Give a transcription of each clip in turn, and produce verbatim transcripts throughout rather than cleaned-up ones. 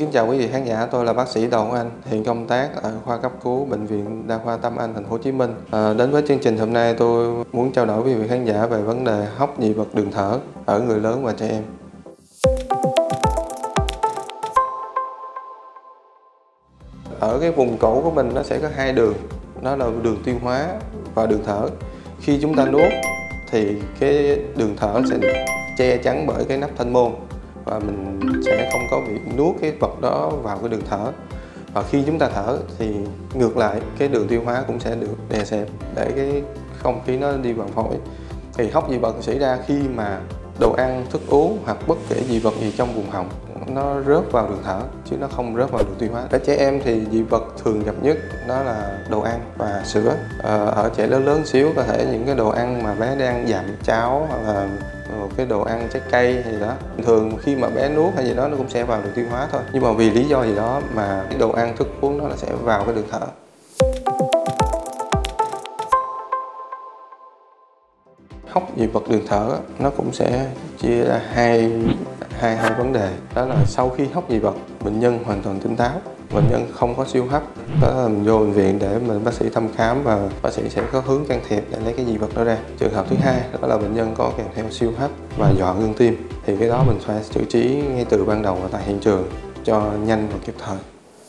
kính chào quý vị khán giả, tôi là bác sĩ Đào Anh, hiện công tác ở khoa cấp cứu Bệnh viện Đa khoa Tâm Anh, thành phố Hồ Chí Minh. À, đến với chương trình hôm nay tôi muốn trao đổi với quý vị khán giả về vấn đề hốc dị vật đường thở ở người lớn và trẻ em. Ở cái vùng cổ của mình nó sẽ có hai đường, đó là đường tiêu hóa và đường thở. Khi chúng ta nuốt thì cái đường thở sẽ được che chắn bởi cái nắp thanh môn và mình sẽ không có bị nuốt cái vật đó vào cái đường thở. Và khi chúng ta thở thì ngược lại, cái đường tiêu hóa cũng sẽ được đè xẹp để cái không khí nó đi vào phổi. Thì hốc dị vật xảy ra khi mà đồ ăn, thức uống hoặc bất kể dị vật gì trong vùng họng nó rớt vào đường thở chứ nó không rớt vào đường tiêu hóa. Ở trẻ em thì dị vật thường gặp nhất đó là đồ ăn và sữa. Ờ, ở trẻ lớn lớn xíu có thể những cái đồ ăn mà bé đang dặm cháo hoặc là một cái đồ ăn trái cây gì đó, thường khi mà bé nuốt hay gì đó nó cũng sẽ vào đường tiêu hóa thôi, nhưng mà vì lý do gì đó mà cái đồ ăn thức uống nó là sẽ vào cái đường thở. Hốc dị vật đường thở nó cũng sẽ chia ra hai hai hai vấn đề, đó là sau khi hốc dị vật bệnh nhân hoàn toàn tỉnh táo, bệnh nhân không có siêu hấp, đó là mình vô bệnh viện để mình bác sĩ thăm khám và bác sĩ sẽ có hướng can thiệp để lấy cái dị vật đó ra. Trường hợp thứ hai đó là bệnh nhân có kèm theo siêu hấp và dọa ngưng tim, thì cái đó mình phải xử trí ngay từ ban đầu và tại hiện trường cho nhanh và kịp thời.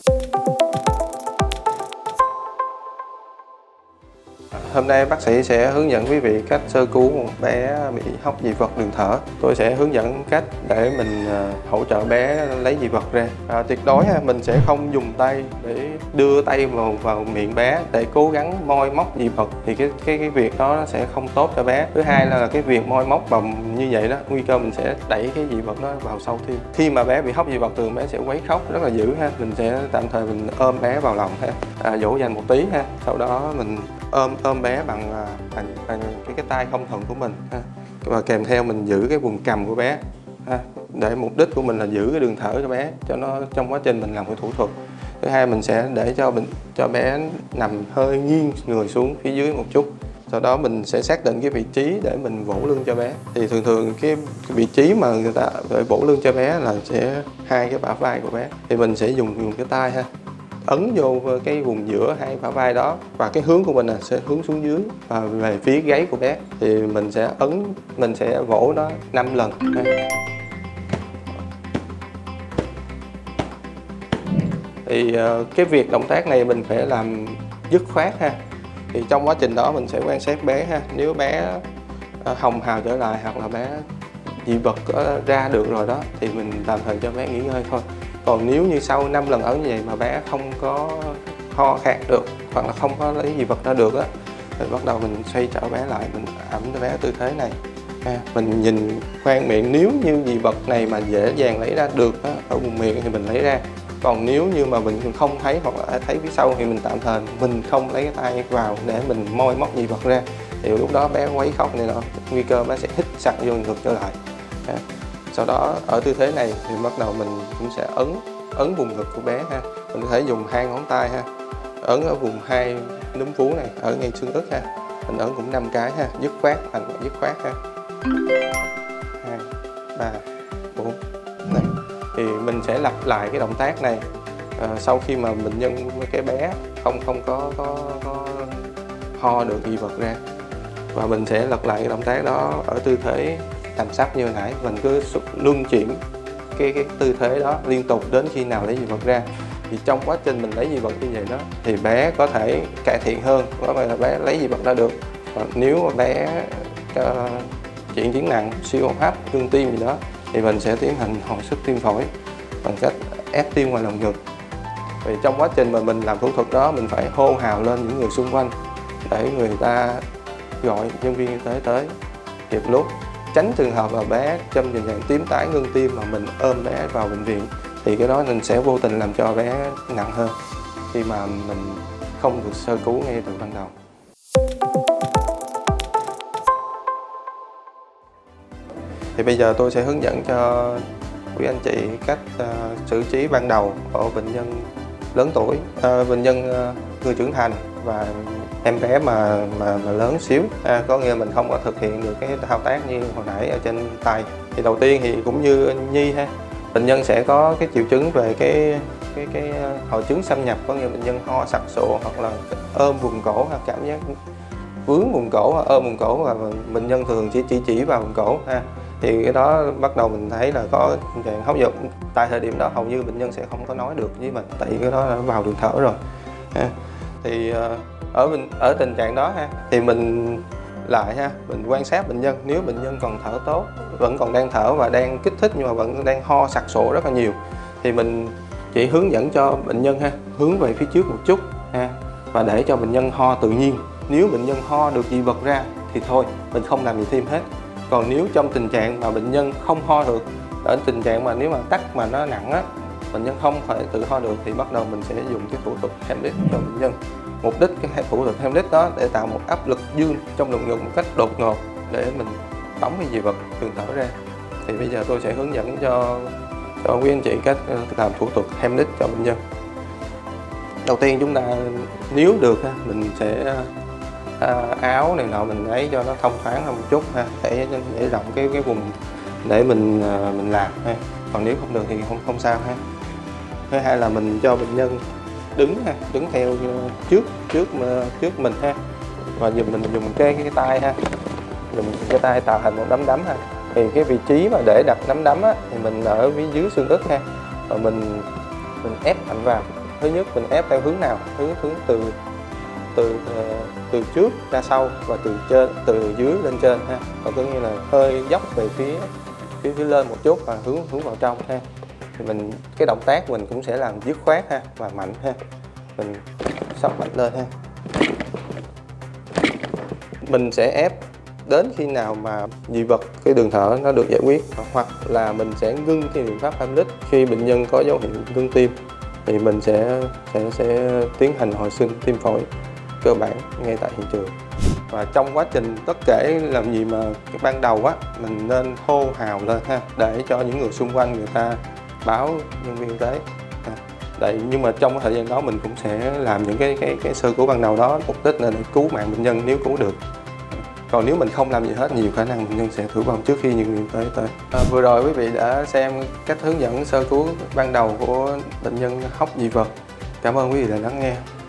Hôm nay bác sĩ sẽ hướng dẫn quý vị cách sơ cứu một bé bị hốc dị vật đường thở. Tôi sẽ hướng dẫn cách để mình hỗ trợ bé lấy dị vật ra. À, tuyệt đối mình sẽ không dùng tay để đưa tay vào vào miệng bé để cố gắng moi móc dị vật, thì cái cái cái việc đó nó sẽ không tốt cho bé. Thứ hai là cái việc moi móc bằng như vậy đó, nguy cơ mình sẽ đẩy cái dị vật đó vào sâu thêm. Khi mà bé bị hốc dị vật thường bé sẽ quấy khóc rất là dữ ha. Mình sẽ tạm thời mình ôm bé vào lòng ha, à, dỗ dành một tí ha. Sau đó mình ôm ôm bé bằng, bằng, bằng cái cái tay không thuận của mình ha. Và kèm theo mình giữ cái vùng cằm của bé ha. Để mục đích của mình là giữ cái đường thở cho bé cho nó trong quá trình mình làm cái thủ thuật. Thứ hai mình sẽ để cho bệnh cho bé nằm hơi nghiêng người xuống phía dưới một chút. Sau đó mình sẽ xác định cái vị trí để mình vỗ lưng cho bé. Thì thường thường cái vị trí mà người ta để vỗ lưng cho bé là sẽ hai cái bả vai của bé. Thì mình sẽ dùng dùng cái tay ha, ấn vô cái vùng giữa hai bả vai đó, và cái hướng của mình là sẽ hướng xuống dưới và về phía gáy của bé. Thì mình sẽ ấn, mình sẽ vỗ nó năm lần. Thì cái việc động tác này mình phải làm dứt khoát ha. Thì trong quá trình đó mình sẽ quan sát bé ha. Nếu bé hồng hào trở lại hoặc là bé dị vật có ra được rồi đó thì mình tạm thời cho bé nghỉ ngơi thôi. Còn nếu như sau năm lần ấn như vậy mà bé không có ho khan được hoặc là không có lấy dị vật ra được á, thì bắt đầu mình xoay trở bé lại, mình ẩm cho bé tư thế này. À, mình nhìn khoang miệng, nếu như dị vật này mà dễ dàng lấy ra được á, ở vùng miệng thì mình lấy ra. Còn nếu như mà mình không thấy hoặc là thấy phía sau thì mình tạm thời mình không lấy cái tay vào để mình moi móc dị vật ra. Thì lúc đó bé quấy khóc này nọ, nguy cơ bé sẽ hít sặc vô ngực trở lại. À, sau đó ở tư thế này thì bắt đầu mình cũng sẽ ấn ấn vùng ngực của bé ha. Mình có thể dùng hai ngón tay ha, ấn ở vùng hai núm vú này, ở ngay xương ức ha. Mình ấn cũng năm cái ha, dứt khoát, thành dứt khoát ha. Hai, ba, bốn, năm. Thì mình sẽ lặp lại cái động tác này à, sau khi mà bệnh nhân cái bé không không có có, có ho được dị vật ra, và mình sẽ lặp lại cái động tác đó ở tư thế nằm sấp như hồi nãy. Mình cứ luân chuyển cái cái tư thế đó liên tục đến khi nào lấy dị vật ra. Thì trong quá trình mình lấy dị vật như vậy đó thì bé có thể cải thiện hơn, có thể là bé lấy dị vật ra được. Và nếu mà bé uh, chuyển tiến nặng, siêu hô hấp, ngưng tim gì đó thì mình sẽ tiến hành hồi sức tim phổi bằng cách ép tim ngoài lồng ngực. Vì trong quá trình mà mình làm thủ thuật đó mình phải hô hào lên những người xung quanh để người ta gọi nhân viên y tế tới kịp lúc, tránh trường hợp là bé trong tình trạng tím tái ngưng tim mà mình ôm bé vào bệnh viện, thì cái đó mình sẽ vô tình làm cho bé nặng hơn khi mà mình không được sơ cứu ngay từ ban đầu. Thì bây giờ tôi sẽ hướng dẫn cho quý anh chị cách uh, xử trí ban đầu của bệnh nhân lớn tuổi, uh, bệnh nhân uh, người trưởng thành và em bé mà mà, mà lớn xíu, à, có nghĩa mình không có thực hiện được cái thao tác như hồi nãy ở trên tay. Thì đầu tiên thì cũng như Nhi ha, bệnh nhân sẽ có cái triệu chứng về cái cái cái hội chứng xâm nhập, có nghĩa bệnh nhân ho sặc sụa hoặc là ôm vùng cổ, hoặc cảm giác vướng vùng cổ, ôm vùng cổ, và bệnh nhân thường chỉ chỉ chỉ vào vùng cổ ha. Thì cái đó bắt đầu mình thấy là có tình trạng hóc giật. Tại thời điểm đó hầu như bệnh nhân sẽ không có nói được với mình, tại vì cái đó đã vào đường thở rồi ha. Thì ở ở tình trạng đó ha, thì mình lại ha, mình quan sát bệnh nhân. Nếu bệnh nhân còn thở tốt, vẫn còn đang thở và đang kích thích nhưng mà vẫn đang ho sặc sụa rất là nhiều, thì mình chỉ hướng dẫn cho bệnh nhân ha, hướng về phía trước một chút ha, và để cho bệnh nhân ho tự nhiên. Nếu bệnh nhân ho được dị vật ra thì thôi, mình không làm gì thêm hết. Còn nếu trong tình trạng mà bệnh nhân không ho được, ở tình trạng mà nếu mà tắc mà nó nặng á, bệnh nhân không thể tự ho được, thì bắt đầu mình sẽ dùng cái thủ thuật Heimlich cho bệnh nhân. Mục đích cái thủ thuật Heimlich đó để tạo một áp lực dương trong lồng ngực một cách đột ngột để mình tống cái dị vật đường thở ra. Thì bây giờ tôi sẽ hướng dẫn cho cho quý anh chị cách làm thủ thuật Heimlich cho bệnh nhân. Đầu tiên chúng ta nếu được mình sẽ à, áo này nọ mình ấy cho nó thông thoáng hơn một chút ha, để để rộng cái cái vùng để mình mình làm ha. Còn nếu không được thì không không sao ha. Thứ hai là mình cho bệnh nhân đứng ha, đứng theo trước trước trước mình ha, và dùng mình dùng cái cái tay ha, dùng cái tay tạo thành một nắm đấm ha. Thì cái vị trí mà để đặt nắm đấm á, thì mình ở phía dưới xương ức ha, và mình mình ép mạnh vào. Thứ nhất mình ép theo hướng nào? Hướng hướng từ từ từ trước ra sau và từ trên từ dưới lên trên ha, và có nghĩa là hơi dốc về phía phía phía lên một chút và hướng hướng vào trong ha. Thì mình cái động tác mình cũng sẽ làm dứt khoát ha và mạnh ha, mình xốc mạnh lên ha. Mình sẽ ép đến khi nào mà dị vật cái đường thở nó được giải quyết, hoặc là mình sẽ ngưng cái biện pháp Heimlich khi bệnh nhân có dấu hiệu ngưng tim, thì mình sẽ sẽ sẽ tiến hành hồi sinh tim phổi cơ bản ngay tại hiện trường. Và trong quá trình tất kể làm gì mà cái ban đầu á, mình nên hô hào lên ha, để cho những người xung quanh người ta báo nhân viên y tế. Đấy, nhưng mà trong cái thời gian đó mình cũng sẽ làm những cái cái cái sơ cứu ban đầu đó, mục đích là để cứu mạng bệnh nhân nếu cứu được. Còn nếu mình không làm gì hết, nhiều khả năng bệnh nhân sẽ tử vong trước khi nhân viên y tế tới. À, vừa rồi quý vị đã xem cách hướng dẫn sơ cứu ban đầu của bệnh nhân hóc dị vật. Cảm ơn quý vị đã lắng nghe.